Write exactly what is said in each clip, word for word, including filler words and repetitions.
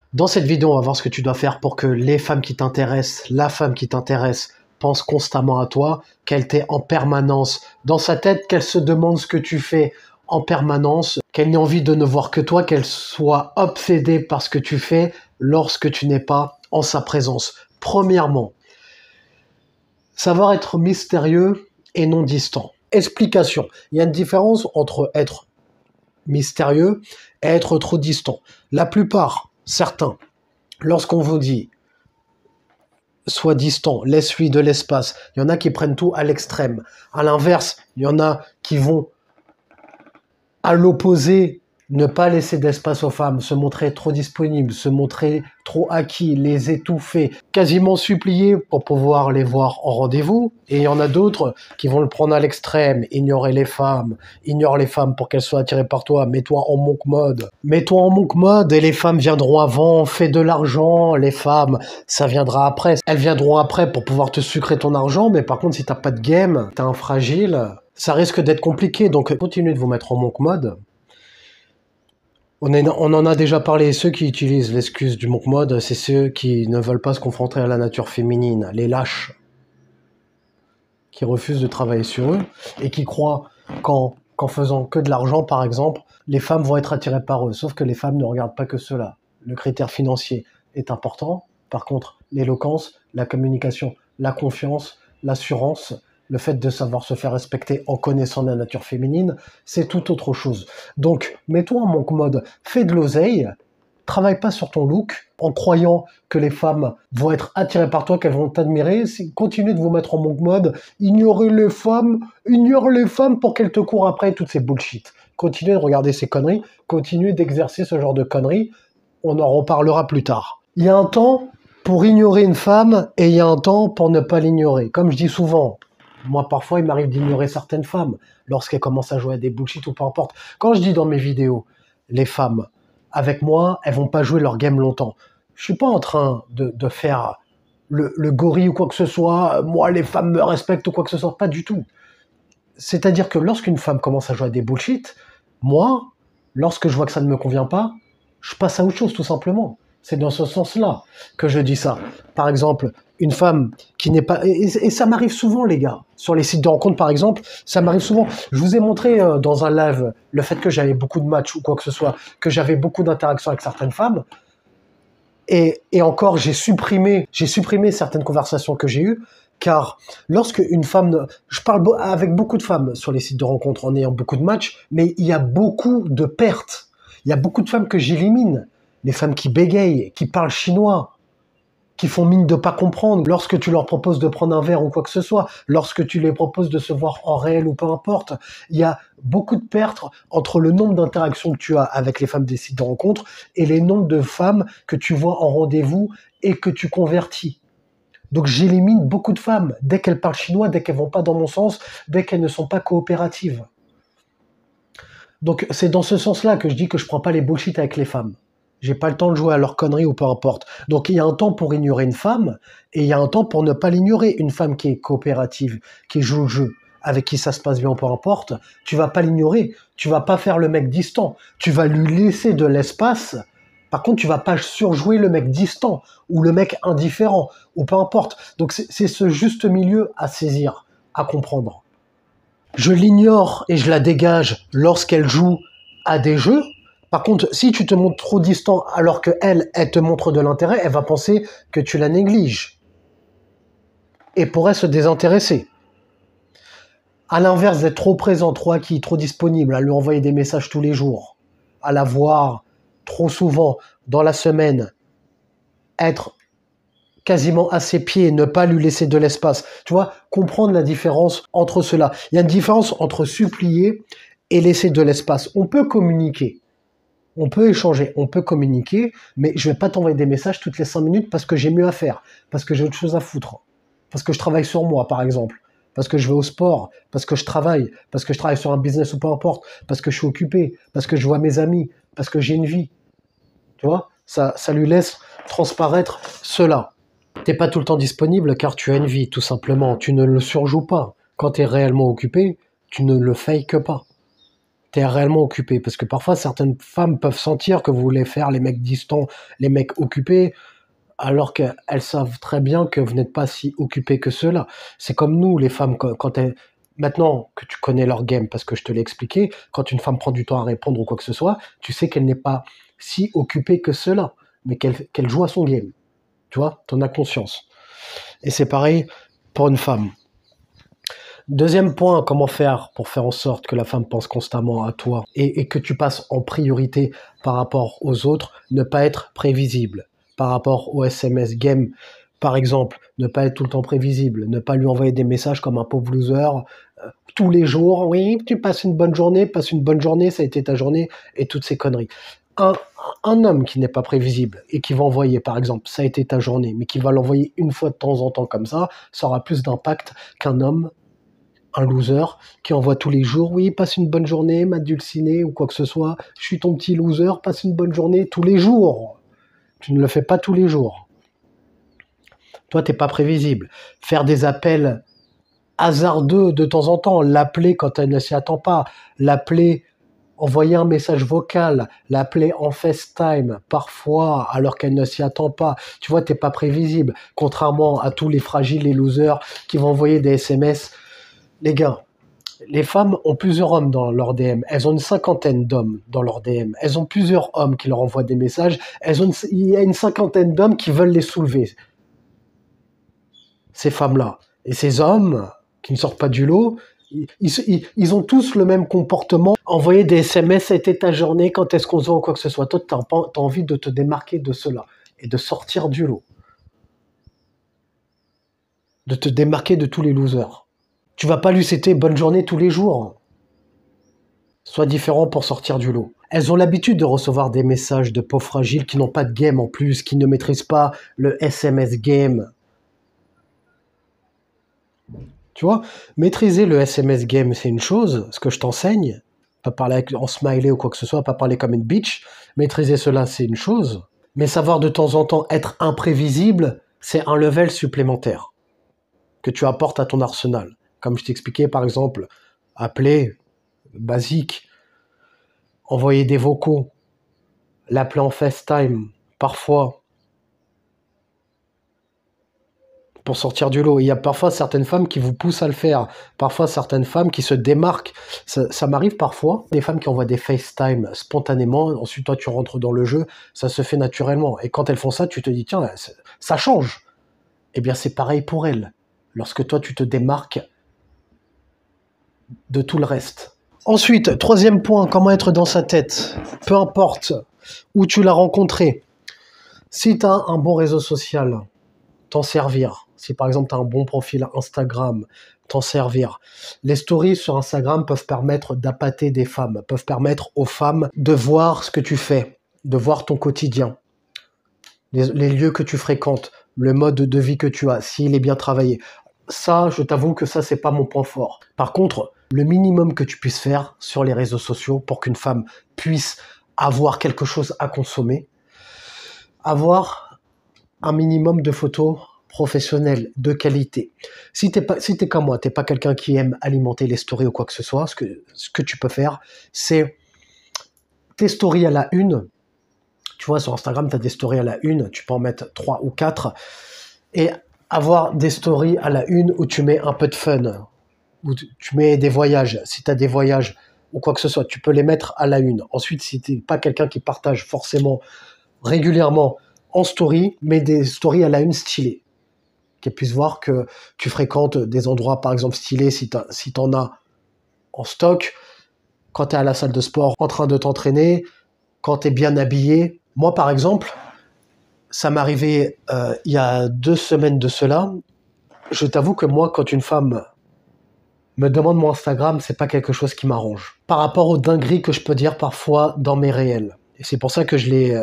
Dans cette vidéo, on va voir ce que tu dois faire pour que les femmes qui t'intéressent, la femme qui t'intéresse, pense constamment à toi, qu'elle t'ait en permanence dans sa tête, qu'elle se demande ce que tu fais en permanence, qu'elle n'ait envie de ne voir que toi, qu'elle soit obsédée par ce que tu fais lorsque tu n'es pas en sa présence. Premièrement, savoir être mystérieux et non distant. Explication. Il y a une différence entre être mystérieux et être trop distant. La plupart, certains, lorsqu'on vous dit sois distant, laisse-lui de l'espace, il y en a qui prennent tout à l'extrême. À l'inverse, il y en a qui vont à l'opposé, ne pas laisser d'espace aux femmes, se montrer trop disponible, se montrer trop acquis, les étouffer, quasiment supplier pour pouvoir les voir en rendez-vous. Et il y en a d'autres qui vont le prendre à l'extrême, ignorer les femmes, ignore les femmes pour qu'elles soient attirées par toi, mets-toi en monk mode. Mets-toi en monk mode et les femmes viendront avant, fais de l'argent, les femmes, ça viendra après. Elles viendront après pour pouvoir te sucrer ton argent, mais par contre si t'as pas de game, t'es un fragile, ça risque d'être compliqué, donc continuez de vous mettre en monk mode. On, est, on en a déjà parlé, ceux qui utilisent l'excuse du monk mode, c'est ceux qui ne veulent pas se confronter à la nature féminine, les lâches, qui refusent de travailler sur eux et qui croient qu'en qu'en faisant que de l'argent, par exemple, les femmes vont être attirées par eux. Sauf que les femmes ne regardent pas que cela. Le critère financier est important. Par contre, l'éloquence, la communication, la confiance, l'assurance, le fait de savoir se faire respecter en connaissant la nature féminine, c'est tout autre chose. Donc, mets-toi en monk mode, fais de l'oseille, travaille pas sur ton look en croyant que les femmes vont être attirées par toi, qu'elles vont t'admirer. Continuez de vous mettre en monk mode, ignorez les femmes, ignore les femmes pour qu'elles te courent après, toutes ces bullshit. Continuez de regarder ces conneries, continuez d'exercer ce genre de conneries, on en reparlera plus tard. Il y a un temps pour ignorer une femme et il y a un temps pour ne pas l'ignorer. Comme je dis souvent, moi, parfois, il m'arrive d'ignorer certaines femmes lorsqu'elles commencent à jouer à des bullshit ou peu importe. Quand je dis dans mes vidéos, les femmes, avec moi, elles vont pas jouer leur game longtemps. Je suis pas en train de, de faire le, le gorille ou quoi que ce soit. Moi, les femmes me respectent ou quoi que ce soit. Pas du tout. C'est-à-dire que lorsqu'une femme commence à jouer à des bullshit, moi, lorsque je vois que ça ne me convient pas, je passe à autre chose, tout simplement. C'est dans ce sens-là que je dis ça. Par exemple, une femme qui n'est pas... Et, et ça m'arrive souvent, les gars. Sur les sites de rencontres, par exemple, ça m'arrive souvent. Je vous ai montré euh, dans un live le fait que j'avais beaucoup de matchs ou quoi que ce soit, que j'avais beaucoup d'interactions avec certaines femmes. Et, et encore, j'ai supprimé, j'ai supprimé certaines conversations que j'ai eues, car lorsque une femme... Je parle avec beaucoup de femmes sur les sites de rencontres en ayant beaucoup de matchs, mais il y a beaucoup de pertes. Il y a beaucoup de femmes que j'élimine. Les femmes qui bégayent, qui parlent chinois, qui font mine de pas comprendre lorsque tu leur proposes de prendre un verre ou quoi que ce soit, lorsque tu les proposes de se voir en réel ou peu importe. Il y a beaucoup de pertes entre le nombre d'interactions que tu as avec les femmes des sites de rencontres et les nombres de femmes que tu vois en rendez-vous et que tu convertis. Donc j'élimine beaucoup de femmes dès qu'elles parlent chinois, dès qu'elles vont pas dans mon sens, dès qu'elles ne sont pas coopératives. Donc c'est dans ce sens-là que je dis que je prends pas les bullshit avec les femmes. J'ai pas le temps de jouer à leurs conneries ou peu importe. Donc il y a un temps pour ignorer une femme et il y a un temps pour ne pas l'ignorer. Une femme qui est coopérative, qui joue le jeu, avec qui ça se passe bien, peu importe, tu vas pas l'ignorer. Tu vas pas faire le mec distant. Tu vas lui laisser de l'espace. Par contre, tu vas pas surjouer le mec distant ou le mec indifférent ou peu importe. Donc c'est ce juste milieu à saisir, à comprendre. Je l'ignore et je la dégage lorsqu'elle joue à des jeux. Par contre, si tu te montres trop distant alors qu'elle, elle te montre de l'intérêt, elle va penser que tu la négliges et pourrait se désintéresser. À l'inverse d'être trop présent, trop acquis, trop disponible, à lui envoyer des messages tous les jours, à la voir trop souvent dans la semaine, être quasiment à ses pieds, ne pas lui laisser de l'espace. Tu vois, comprendre la différence entre cela. Il y a une différence entre supplier et laisser de l'espace. On peut communiquer. On peut échanger, on peut communiquer, mais je vais pas t'envoyer des messages toutes les cinq minutes parce que j'ai mieux à faire, parce que j'ai autre chose à foutre, parce que je travaille sur moi, par exemple, parce que je vais au sport, parce que je travaille, parce que je travaille sur un business ou peu importe, parce que je suis occupé, parce que je vois mes amis, parce que j'ai une vie. Tu vois, ça, ça lui laisse transparaître cela. T'es pas tout le temps disponible car tu as une vie, tout simplement. Tu ne le surjoues pas. Quand tu es réellement occupé, tu ne le fakes pas. t'es réellement occupé. Parce que parfois, certaines femmes peuvent sentir que vous voulez faire les mecs distants, les mecs occupés, alors qu'elles savent très bien que vous n'êtes pas si occupé que cela. C'est comme nous, les femmes, quand, quand elles... Maintenant que tu connais leur game, parce que je te l'ai expliqué, quand une femme prend du temps à répondre ou quoi que ce soit, tu sais qu'elle n'est pas si occupée que cela, mais qu'elle qu'elle joue à son game. Tu vois, t'en as conscience. Et c'est pareil pour une femme. Deuxième point, comment faire pour faire en sorte que la femme pense constamment à toi et, et que tu passes en priorité par rapport aux autres, ne pas être prévisible. Par rapport au S M S game, par exemple, ne pas être tout le temps prévisible, ne pas lui envoyer des messages comme un pauvre loser euh, tous les jours. Oui, tu passes une bonne journée, passe une bonne journée, ça a été ta journée, et toutes ces conneries. Un, un homme qui n'est pas prévisible et qui va envoyer, par exemple, ça a été ta journée, mais qui va l'envoyer une fois de temps en temps comme ça, ça aura plus d'impact qu'un homme, un loser, qui envoie tous les jours, oui, passe une bonne journée, m'a dulciné ou quoi que ce soit, je suis ton petit loser, passe une bonne journée tous les jours. Tu ne le fais pas tous les jours. Toi, t'es pas prévisible. Faire des appels hasardeux de temps en temps, l'appeler quand elle ne s'y attend pas, l'appeler, envoyer un message vocal, l'appeler en FaceTime, parfois, alors qu'elle ne s'y attend pas. Tu vois, t'es pas prévisible. Contrairement à tous les fragiles, les losers, qui vont envoyer des S M S. Les gars, les femmes ont plusieurs hommes dans leur D M. Elles ont une cinquantaine d'hommes dans leur D M. Elles ont plusieurs hommes qui leur envoient des messages. Elles ont une, il y a une cinquantaine d'hommes qui veulent les soulever. Ces femmes-là. Et ces hommes qui ne sortent pas du lot, ils, ils, ils ont tous le même comportement. Envoyer des S M S, ça a été ta journée, quand est-ce qu'on se voit ou quoi que ce soit. Toi, tu as envie de te démarquer de cela et de sortir du lot. De te démarquer de tous les losers. Tu vas pas lui citer bonne journée tous les jours. Sois différent pour sortir du lot. Elles ont l'habitude de recevoir des messages de pauvres fragiles qui n'ont pas de game en plus, qui ne maîtrisent pas le S M S game. Tu vois, maîtriser le S M S game, c'est une chose, ce que je t'enseigne. Pas parler avec, en smiley ou quoi que ce soit, pas parler comme une bitch. Maîtriser cela, c'est une chose. Mais savoir de temps en temps être imprévisible, c'est un level supplémentaire que tu apportes à ton arsenal. Comme je t'expliquais, par exemple, appeler, basique, envoyer des vocaux, l'appeler en FaceTime, parfois, pour sortir du lot. Il y a parfois certaines femmes qui vous poussent à le faire, parfois certaines femmes qui se démarquent. Ça, ça m'arrive parfois, des femmes qui envoient des FaceTime spontanément, ensuite toi tu rentres dans le jeu, ça se fait naturellement. Et quand elles font ça, tu te dis, tiens, ça change. Eh bien c'est pareil pour elles, lorsque toi tu te démarques de tout le reste. Ensuite, troisième point, comment être dans sa tête. Peu importe où tu l'as rencontré. Si tu as un bon réseau social, t'en servir. Si par exemple tu as un bon profil Instagram, t'en servir. Les stories sur Instagram peuvent permettre d'appâter des femmes, peuvent permettre aux femmes de voir ce que tu fais, de voir ton quotidien, les, les lieux que tu fréquentes, le mode de vie que tu as, s'il est bien travaillé. Ça, je t'avoue que ça, c'est pas mon point fort. Par contre, le minimum que tu puisses faire sur les réseaux sociaux pour qu'une femme puisse avoir quelque chose à consommer, avoir un minimum de photos professionnelles, de qualité. Si t'es pas, si t'es comme moi, t'es pas quelqu'un qui aime alimenter les stories ou quoi que ce soit, ce que, ce que tu peux faire, c'est tes stories à la une. Tu vois, sur Instagram, tu as des stories à la une, tu peux en mettre trois ou quatre, et avoir des stories à la une où tu mets un peu de fun, où tu mets des voyages. Si tu as des voyages ou quoi que ce soit, tu peux les mettre à la une. Ensuite, si tu n'es pas quelqu'un qui partage forcément régulièrement en story, mets des stories à la une stylées, qu'elle puisse voir que tu fréquentes des endroits, par exemple, stylés, si tu si en as en stock, quand tu es à la salle de sport en train de t'entraîner, quand tu es bien habillé. Moi, par exemple, ça m'est arrivé euh, il y a deux semaines de cela. Je t'avoue que moi, quand une femme me demande mon Instagram, c'est pas quelque chose qui m'arrange. Par rapport aux dingueries que je peux dire parfois dans mes réels. Et c'est pour ça que je les... Euh,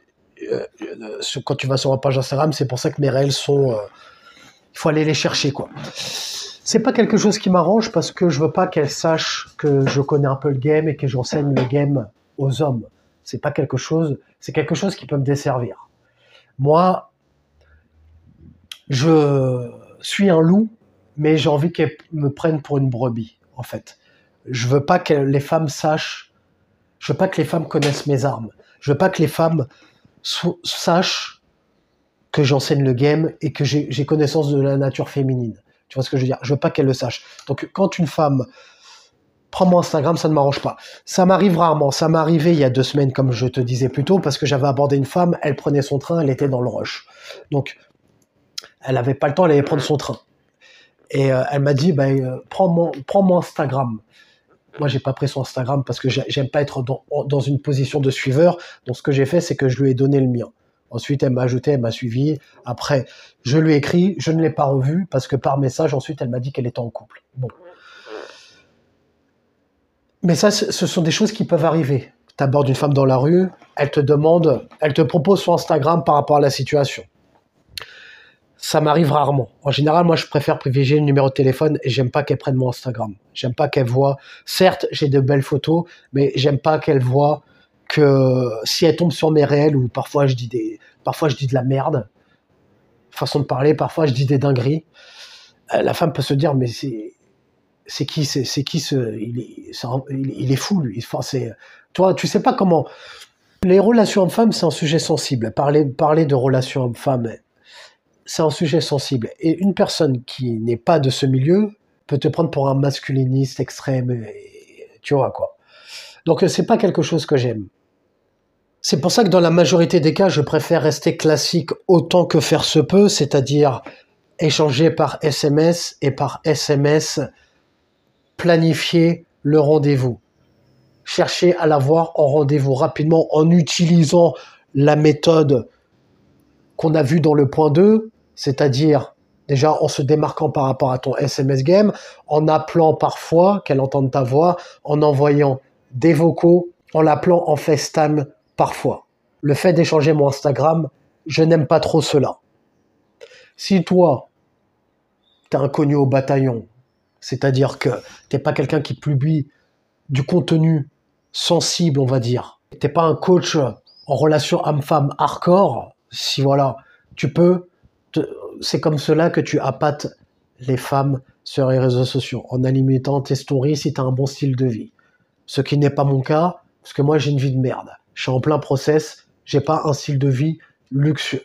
euh, quand tu vas sur ma page Instagram, c'est pour ça que mes réels sont... Euh, il faut aller les chercher, quoi. C'est pas quelque chose qui m'arrange parce que je veux pas qu'elle sache que je connais un peu le game et que j'enseigne le game aux hommes. C'est pas quelque chose... C'est quelque chose qui peut me desservir. Moi, je suis un loup, mais j'ai envie qu'elle me prenne pour une brebis, en fait. je veux pas que les femmes sachent, je veux pas que les femmes connaissent mes armes. Je veux pas que les femmes sachent que j'enseigne le game et que j'ai connaissance de la nature féminine. Tu vois ce que je veux dire? Je veux pas qu'elle le sache. Donc, quand une femme prend mon Instagram, ça ne m'arrange pas. Ça m'arrive rarement. Ça m'est arrivé il y a deux semaines, comme je te disais plus tôt, parce que j'avais abordé une femme, elle prenait son train, elle était dans le rush. Donc, elle avait pas le temps, elle allait prendre son train. Et euh, elle m'a dit, bah, euh, prends, mon, prends mon Instagram. Moi, j'ai pas pris son Instagram parce que j'aime pas être dans, dans une position de suiveur. Donc, ce que j'ai fait, c'est que je lui ai donné le mien. Ensuite, elle m'a ajouté, elle m'a suivi. Après, je lui ai écrit, je ne l'ai pas revu parce que par message, ensuite, elle m'a dit qu'elle était en couple. Bon. Mais ça, ce sont des choses qui peuvent arriver. Tu abordes une femme dans la rue, elle te demande, elle te propose son Instagram par rapport à la situation. Ça m'arrive rarement. En général, moi, je préfère privilégier le numéro de téléphone et j'aime pas qu'elle prenne mon Instagram. J'aime pas qu'elle voit. Certes, j'ai de belles photos, mais j'aime pas qu'elle voit que si elle tombe sur mes réels ou parfois je dis des, parfois je dis de la merde, façon de parler, parfois je dis des dingueries. La femme peut se dire, mais c'est, c'est qui, c'est, c'est qui ce, il est, c'est un, il est fou lui. Enfin, c'est, toi, tu sais pas comment. Les relations hommes-femmes, c'est un sujet sensible. Parler, parler de relations hommes-femmes, c'est un sujet sensible. Et une personne qui n'est pas de ce milieu peut te prendre pour un masculiniste extrême, et, tu vois quoi. Donc c'est pas quelque chose que j'aime. C'est pour ça que dans la majorité des cas, je préfère rester classique autant que faire se peut, c'est-à-dire échanger par S M S et par S M S, planifier le rendez-vous. Chercher à l'avoir en rendez-vous rapidement en utilisant la méthode qu'on a vue dans le point deux, c'est-à-dire déjà en se démarquant par rapport à ton S M S game, en appelant parfois, qu'elle entende ta voix, en envoyant des vocaux, en l'appelant en FaceTime parfois. Le fait d'échanger mon Instagram, je n'aime pas trop cela. Si toi, t'es inconnu au bataillon, c'est-à-dire que t'es pas quelqu'un qui publie du contenu sensible, on va dire, t'es pas un coach en relation homme-femme hardcore, si voilà, tu peux, te, c'est comme cela que tu appâtes les femmes sur les réseaux sociaux, en alimentant tes stories si t'as un bon style de vie. Ce qui n'est pas mon cas, parce que moi j'ai une vie de merde. Je suis en plein process, j'ai pas un style de vie luxueux.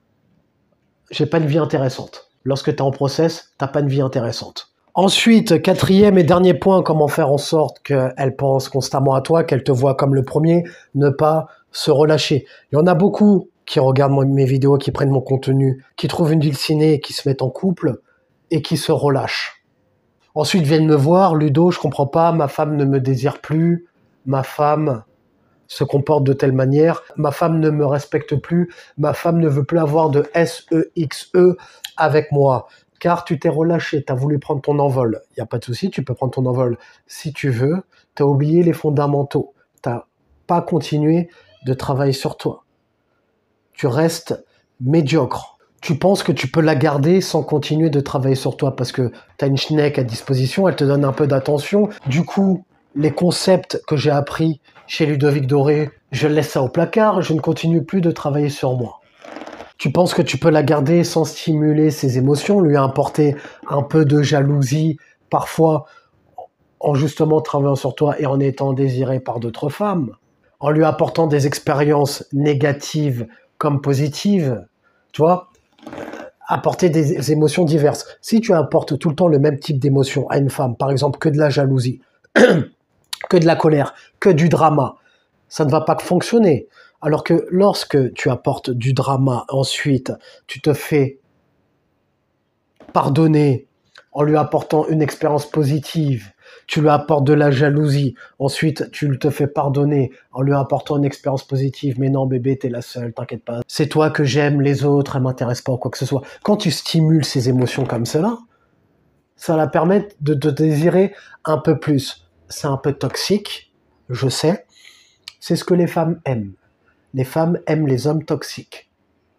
J'ai pas une vie intéressante. Lorsque tu es en process, t'as pas une vie intéressante. Ensuite, quatrième et dernier point, comment faire en sorte qu'elle pense constamment à toi, qu'elle te voit comme le premier, ne pas se relâcher. Il y en a beaucoup qui regardent mes vidéos, qui prennent mon contenu, qui trouvent une dulcinée, qui se mettent en couple et qui se relâchent. Ensuite viennent me voir, Ludo, je comprends pas, ma femme ne me désire plus, ma femme se comporte de telle manière, ma femme ne me respecte plus, ma femme ne veut plus avoir de S E X E avec moi, car tu t'es relâché, tu as voulu prendre ton envol. Il n'y a pas de souci, tu peux prendre ton envol si tu veux, tu as oublié les fondamentaux, tu n'as pas continué de travailler sur toi. Tu restes médiocre. Tu penses que tu peux la garder sans continuer de travailler sur toi parce que tu as une schneck à disposition, elle te donne un peu d'attention. Du coup, les concepts que j'ai appris chez Ludovic Doré, je laisse ça au placard, je ne continue plus de travailler sur moi. Tu penses que tu peux la garder sans stimuler ses émotions, lui apporter un peu de jalousie, parfois en justement travaillant sur toi et en étant désiré par d'autres femmes, en lui apportant des expériences négatives comme positives, tu vois, apporter des émotions diverses. Si tu apportes tout le temps le même type d'émotion à une femme, par exemple que de la jalousie, que de la colère, que du drama, ça ne va pas fonctionner. Alors que lorsque tu apportes du drama, ensuite, tu te fais pardonner en lui apportant une expérience positive, tu lui apportes de la jalousie, ensuite tu te fais pardonner en lui apportant une expérience positive, mais non bébé, t'es la seule, t'inquiète pas, c'est toi que j'aime, les autres, elles m'intéressent pas ou quoi que ce soit. Quand tu stimules ces émotions comme cela, ça va permettre de te désirer un peu plus. C'est un peu toxique, je sais, c'est ce que les femmes aiment. Les femmes aiment les hommes toxiques.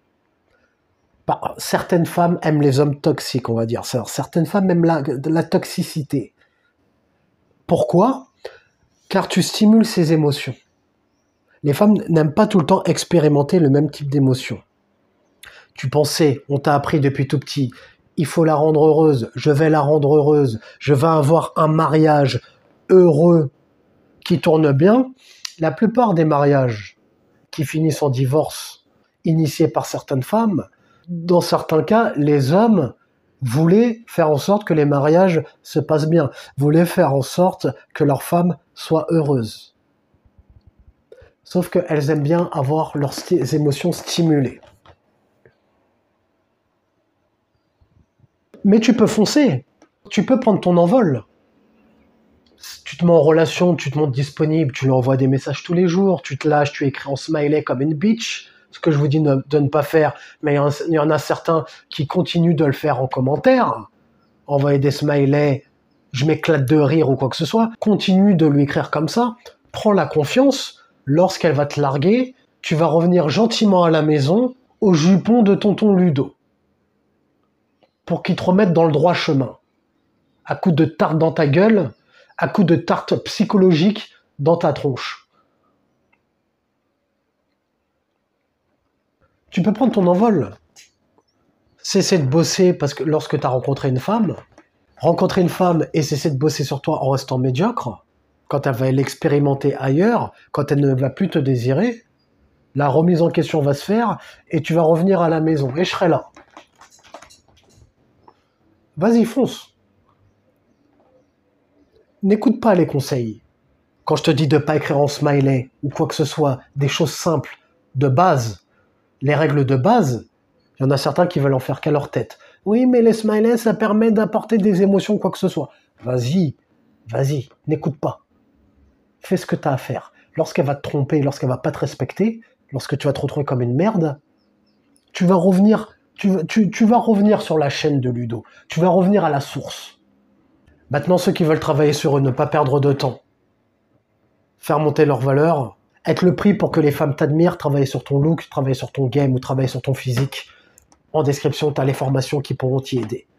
Bah, certaines femmes aiment les hommes toxiques, on va dire. Certaines femmes aiment la, la toxicité. Pourquoi? Car tu stimules ces émotions. Les femmes n'aiment pas tout le temps expérimenter le même type d'émotion. Tu pensais, on t'a appris depuis tout petit, il faut la rendre heureuse, je vais la rendre heureuse, je vais avoir un mariage heureux, qui tourne bien, la plupart des mariages qui finissent en divorce, initiés par certaines femmes, dans certains cas, les hommes voulaient faire en sorte que les mariages se passent bien, voulaient faire en sorte que leurs femmes soient heureuses. Sauf qu'elles aiment bien avoir leurs sti- émotions stimulées. Mais tu peux foncer, tu peux prendre ton envol. Tu te mets en relation, tu te montres disponible, tu lui envoies des messages tous les jours, tu te lâches, tu écris en smiley comme une bitch, ce que je vous dis de ne pas faire, mais il y en a certains qui continuent de le faire en commentaire, envoyer des smileys, je m'éclate de rire ou quoi que ce soit, continue de lui écrire comme ça, prends la confiance, lorsqu'elle va te larguer, tu vas revenir gentiment à la maison au jupon de tonton Ludo, pour qu'il te remette dans le droit chemin, à coups de tarte dans ta gueule, à coups de tarte psychologique dans ta tronche. Tu peux prendre ton envol. Cesser de bosser parce que lorsque tu as rencontré une femme, rencontrer une femme et cesser de bosser sur toi en restant médiocre, quand elle va l'expérimenter ailleurs, quand elle ne va plus te désirer, la remise en question va se faire et tu vas revenir à la maison et je serai là. Vas-y, fonce. N'écoute pas les conseils. Quand je te dis de ne pas écrire en smiley ou quoi que ce soit, des choses simples, de base, les règles de base, il y en a certains qui veulent en faire qu'à leur tête. Oui, mais les smileys, ça permet d'apporter des émotions, quoi que ce soit. Vas-y, vas-y, n'écoute pas. Fais ce que tu as à faire. Lorsqu'elle va te tromper, lorsqu'elle va pas te respecter, lorsque tu vas te retrouver comme une merde, tu vas revenir, tu, tu, tu vas revenir sur la chaîne de Ludo. Tu vas revenir à la source. Maintenant, ceux qui veulent travailler sur eux, ne pas perdre de temps, faire monter leurs valeurs, être le prix pour que les femmes t'admirent, travailler sur ton look, travailler sur ton game ou travailler sur ton physique. En description, tu as les formations qui pourront t'y aider.